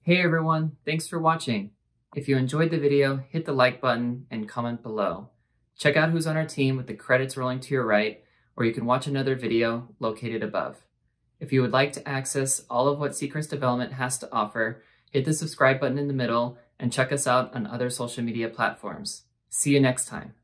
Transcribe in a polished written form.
Hey everyone, thanks for watching. If you enjoyed the video, hit the like button and comment below. Check out who's on our team with the credits rolling to your right, or you can watch another video located above. If you would like to access all of what Seacrest Development has to offer, hit the subscribe button in the middle and check us out on other social media platforms. See you next time.